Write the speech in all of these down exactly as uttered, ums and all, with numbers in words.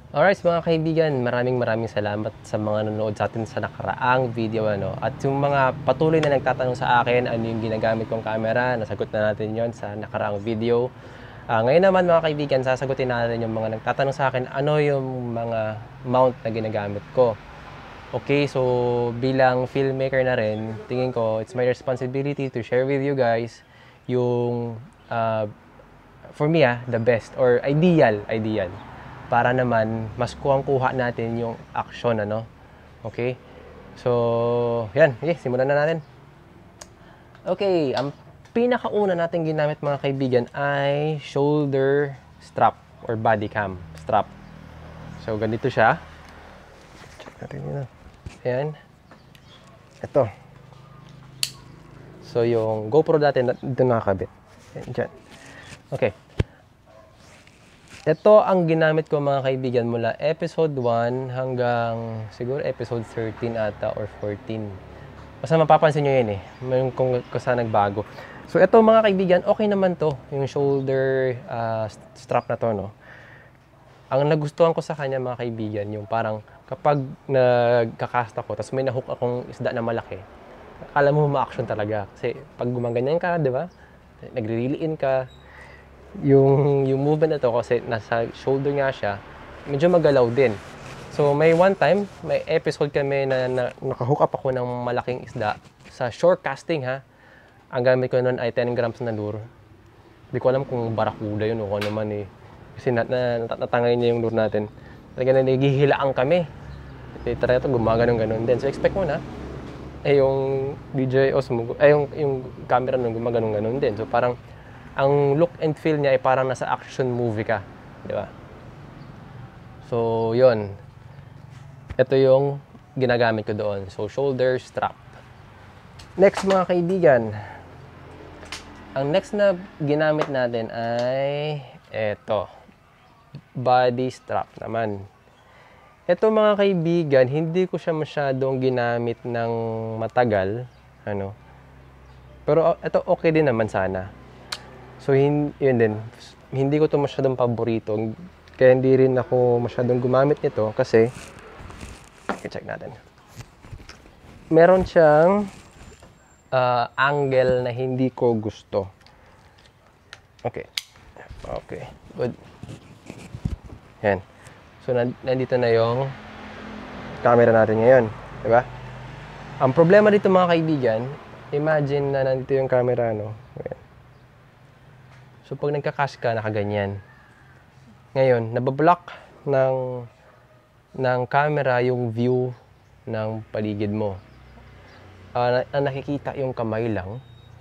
Alright, mga kaibigan, maraming maraming salamat sa mga nanonood sa atin sa nakaraang video, ano. At yung mga patuloy na nagtatanong sa akin, ano yung ginagamit kong camera, nasagot na natin yon sa nakaraang video. Uh, ngayon naman, mga kaibigan, sasagutin natin yung mga nagtatanong sa akin, ano yung mga mount na ginagamit ko. Okay, so bilang filmmaker na rin, tingin ko, it's my responsibility to share with you guys yung, uh, for me ah, the best or ideal, ideal. Para naman mas kuhang-kuha natin yung action, ano. Okay? So, yan. Okay, simulan na natin. Okay, ang pinakauna natin ginamit, mga kaibigan, ay shoulder strap or body cam strap. So, ganito siya. Check natin yun. Ayan. Ito. So, yung GoPro dati, dito nakakabit. Ayan, dyan. Okay. Ito ang ginamit ko, mga kaibigan, mula episode one hanggang siguro episode thirteen ata or fourteen. Basta mapapansin nyo yun eh, kung, kung saan nagbago. So ito, mga kaibigan, okay naman to, yung shoulder uh, strap na to, no? Ang nagustuhan ko sa kanya, mga kaibigan, yung parang kapag nagkakast ako, tapos may nahook akong isda na malaki, akala mo ma-action talaga. Kasi pag gumaganyan ka, di ba? Nagre-reel-in ka, yung yung movement na to kasi nasa shoulder nga siya, medyo magalaw din. So may one time, may episode kami na, na nakahook up ako ng malaking isda sa shore casting, ha. Ang gamit ko noon ay ten grams na lure. Hindi ko alam kung barakuda yun o kung ano man eh. Kasi nat, na, natangay niya yung lure natin. Talaga na nagihilaan kami. E, tara ito, gumaganong ganon din. So expect mo na, eh yung D J Osmo, eh yung, yung camera nun gumaganong ganon din. So parang ang look and feel niya ay parang nasa action movie ka, di ba? So, yun. Ito yung ginagamit ko doon. So, shoulder strap. Next, mga kaibigan, ang next na ginamit natin ay eto, body strap naman. Ito, mga kaibigan, hindi ko siya masyadong ginamit ng matagal, ano. Pero ito okay din naman sana. So, yun, yun din. Hindi ko ito masyadong paborito. Kaya hindi rin ako masyadong gumamit nito kasi, i-check natin. Meron siyang uh, angle na hindi ko gusto. Okay. Okay. Good. Yan. So, nandito na yung camera natin ngayon. Diba? Ang problema dito, mga kaibigan, imagine na nandito yung camera, no? Ayan. So, pag nagka-cast ka, nakaganyan. Ngayon, nabablock ng, ng camera yung view ng paligid mo. Uh, na, nakikita yung kamay lang.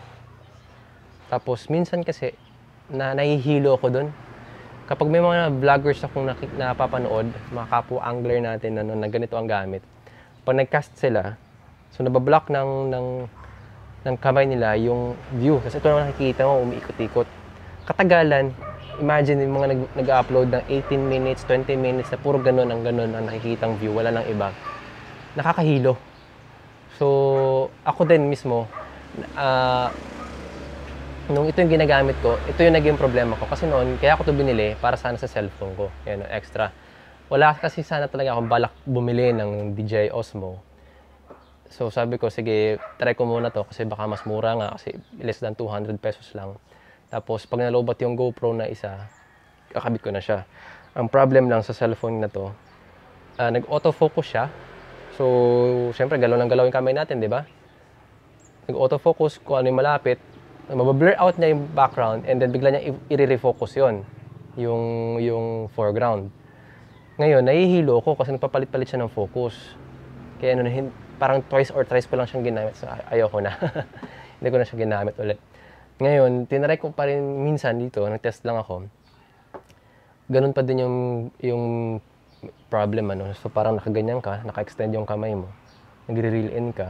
Tapos, minsan kasi, na nahihilo ako dun. Kapag may mga vloggers akong napapanood, mga kapwa-angler natin na, na ganito ang gamit. Pag nag-cast sila, so nabablock ng, ng, ng kamay nila yung view. Kasi ito naman nakikita mo, umiikot-ikot. Katagalan, imagine yung mga nag, nag-upload ng eighteen minutes, twenty minutes na puro ganun ang ganun ang nakikitang view, wala nang iba. Nakakahilo. So, ako din mismo, uh, nung ito yung ginagamit ko, ito yung naging problema ko. Kasi noon, kaya ako ito binili para sana sa cellphone ko. Yan, extra. Wala kasi sana talaga akong balak bumili ng D J I Osmo. So, sabi ko, sige, try ko muna to kasi baka mas mura nga kasi less than two hundred pesos lang. Tapos, pag nalobat yung GoPro na isa, kakabit ko na siya. Ang problem lang sa cellphone na to, uh, nag-autofocus siya. So, syempre, galaw ng galaw yung kamay natin, di ba? Nag-autofocus kung ano yung malapit. Mabablur out niya yung background and then bigla niya i-refocus yun. Yung, yung foreground. Ngayon, nahihilo ko kasi nagpapalit-palit siya ng focus. Kaya ano, parang twice or thrice ko lang siyang ginamit. So, ayoko na. Hindi ko na siya ginamit ulit. Ngayon, tinry ko pa rin minsan dito, nag-test lang ako. Ganun pa din yung, yung problem, ano. So, parang nakaganyan ka, naka-extend yung kamay mo. Nagre-reel in ka.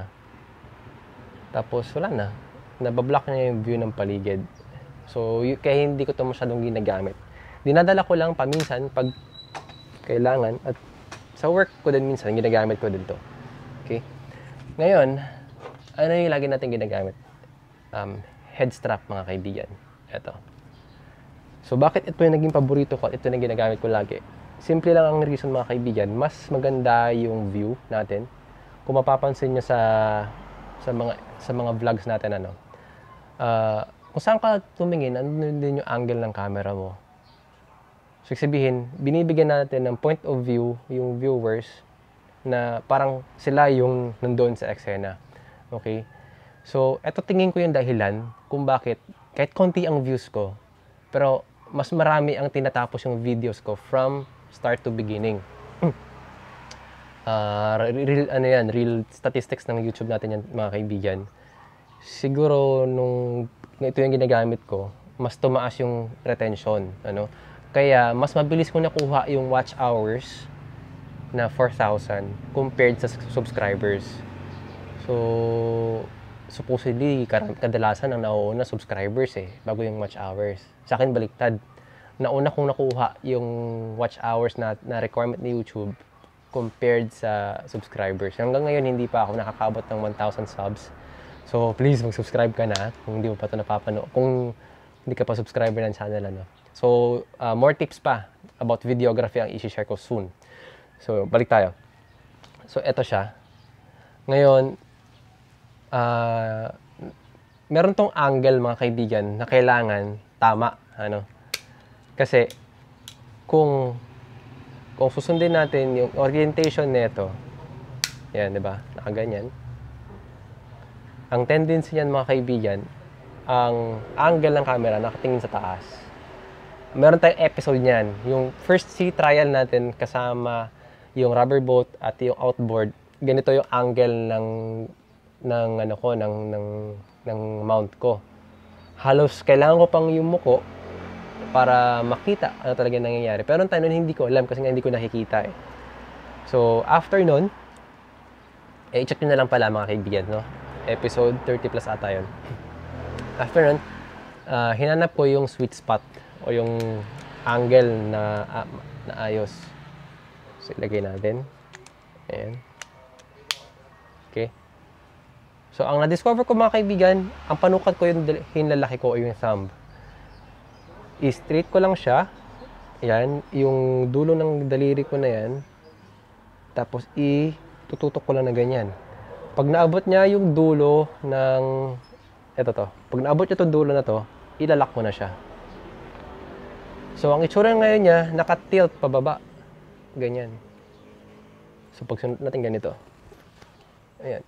Tapos, wala na. Nabablock niya yung view ng paligid. So, y- kaya hindi ko ito masyadong ginagamit. Dinadala ko lang paminsan pag kailangan. At sa work ko din minsan, ginagamit ko din to. Okay? Ngayon, ano yung lagi natin ginagamit? Um, head strap, mga kaibigan. Ito. So, bakit ito yung naging paborito ko at ito yung ginagamit ko lagi? simple lang ang reason mga kaibigan, mas maganda yung view natin. Kung mapapansin nyo sa sa mga sa mga vlogs natin, ano, uh, kung saan ka tumingin, ano din yung angle ng camera mo. So, sabihin, binibigyan natin ng point of view yung viewers na parang sila yung nandoon sa eksena. Okay? So, eto tingin ko yung dahilan kung bakit kahit konti ang views ko, pero mas marami ang tinatapos yung videos ko from start to beginning. uh, real, ano yan, real statistics ng YouTube natin yan, mga kaibigan. Siguro nung ito yung ginagamit ko, mas tumaas yung retention, ano. Kaya mas mabilis ko nakuha yung watch hours na four thousand compared sa subscribers. So, supposedly, kadalasan ang nauuna subscribers eh, bago yung watch hours. Sa akin, baliktad. Nauna kong nakuha yung watch hours na, na requirement ni YouTube compared sa subscribers. Hanggang ngayon, hindi pa ako nakakabot ng one thousand subs. So, please, mag-subscribe ka na kung hindi mo pa ito napapanood. Kung hindi ka pa subscriber ng channel, ano. So, uh, more tips pa about videography ang i-share ko soon. So, balik tayo. So, eto siya. Ngayon, Uh, meron tong angle mga kaibigan na kailangan tama, ano, kasi kung kung susundin natin yung orientation nito, yan, di ba, nakaganyan, ang tendency niyan mga kaibigan, ang angle ng camera nakatingin sa taas. Meron tayong episode niyan, yung first sea trial natin kasama yung rubber boat at yung outboard, ganito yung angle ng ng ano ko ng ng ng mount ko. Halos kailangan ko pang yumuko para makita ano talaga nangyayari. Pero nung time nun, hindi ko alam kasi nga hindi ko nakikita eh. So, after nun, eh, check nyo na lang pala mga kaibigan, no? Episode thirty plus ata yun. After nun, uh, hinanap ko yung sweet spot o yung angle na, uh, na ayos. So, ilagay natin. Ayan. Okay. So, ang na-discover ko mga kaibigan, ang panukat ko yung hinlalaki ko o yung thumb. I-straight ko lang siya. Yan, yung dulo ng daliri ko na yan. Tapos, i-tututok ko lang na ganyan. Pag naabot niya yung dulo ng... Ito to. Pag naabot niya itong dulo na to, ilalak ko na siya. So, ang itsura ngayon niya, naka-tilt pababa. Ganyan. So, pag sunod natin ganito. Ayan.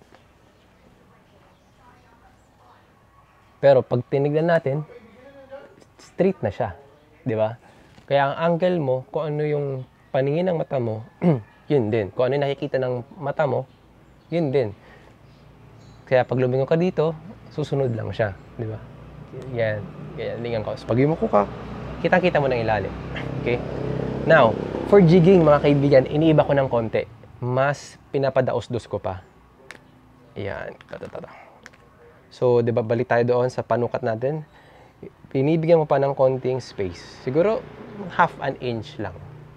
Pero pag tinignan natin, straight na siya, di ba? Kaya ang angle mo, kung ano yung paningin ng mata mo, yun din. Kung ano yung nakikita ng mata mo, yun din. Kaya pag lumingon ka dito, susunod lang siya, di ba? Yan, yan, lingan ko. So, pag yumuko ka, kita-kita mo ng ilalim. Okay? Now, for jigging, mga kaibigan, iniiba ko ng konti. Mas pinapadaos-dos ko pa. Yan, tatatata. So, di ba, balik tayo doon sa panukat natin. Pinibigyan mo pa ng konting space. Siguro, half an inch lang.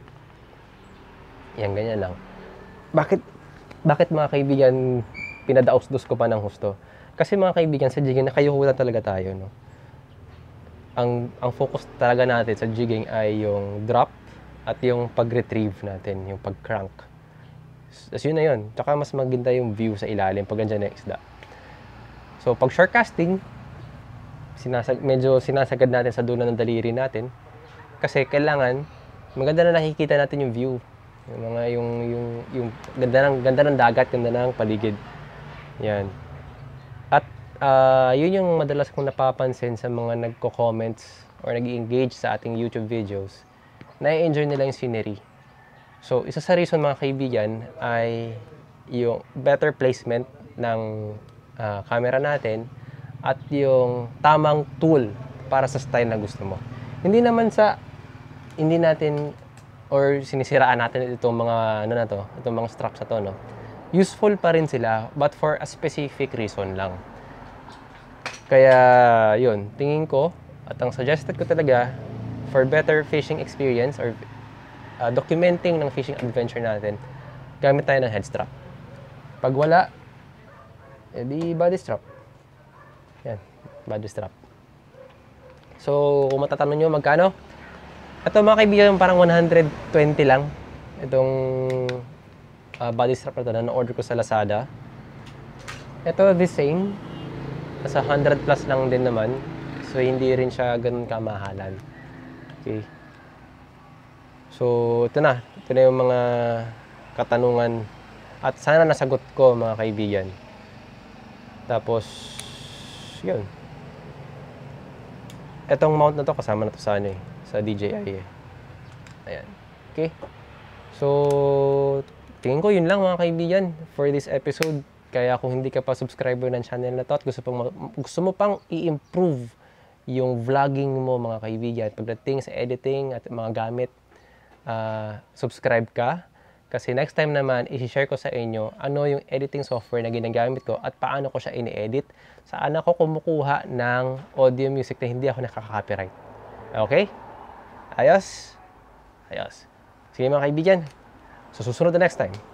Yan, ganyan lang. Bakit, bakit mga kaibigan, pinadaos-dos ko pa ng husto? Kasi mga kaibigan, sa jigging, nakayuhulan talaga tayo, no? Ang, ang focus talaga natin sa jigging ay yung drop at yung pag-retrieve natin, yung pag-crank. As yun na yun. Tsaka mas maganda yung view sa ilalim pag andyan na isda. So, pag shore casting, sinasag, medyo sinasagad natin sa dulo ng daliri natin. Kasi kailangan, maganda na nakikita natin yung view. Yung mga, yung, yung, yung ganda ng, ganda ng dagat, ganda ng paligid. Yan. At, uh, yun yung madalas kong napapansin sa mga nagko-comments or nag-engage sa ating YouTube videos. Na-enjoy nila yung scenery. So, isa sa reason mga kaibigan ay yung better placement ng Uh, camera natin at yung tamang tool para sa style na gusto mo. Hindi naman sa hindi natin or sinisiraan natin itong mga ano na to, itong mga straps na to, no. Useful pa rin sila but for a specific reason lang. Kaya yun, tingin ko at ang suggested ko talaga for better fishing experience or uh, documenting ng fishing adventure natin, gamit tayo ng head strap. Pag wala, eh di body strap. Yan, body strap. So, kung matatanong nyo magkano, Ito mga kaibigan, parang one hundred twenty lang. Itong uh, body strap na ito na na-order ko sa Lazada. Ito the same. Nasa one hundred plus lang din naman. So hindi rin siya ganun kamahalan. Okay. So ito na. Ito na yung mga katanungan. At sana nasagot ko mga kaibigan. Tapos, yun. Etong mount na to kasama na to sa ano eh. Sa D J I eh. Ayan. Okay. So, tingin ko yun lang mga kaibigan for this episode. Kaya kung hindi ka pa subscriber ng channel na to at gusto, pang, gusto mo pang i-improve yung vlogging mo mga kaibigan pagdating sa editing at mga gamit, uh, subscribe ka. Kasi next time naman, i-share ko sa inyo ano yung editing software na ginagamit ko at paano ko siya ini-edit. Saan ako kumukuha ng audio music na hindi ako nakaka-copyright. Okay? Ayos? Ayos. Sige mga kaibigan. So, susunod na next time.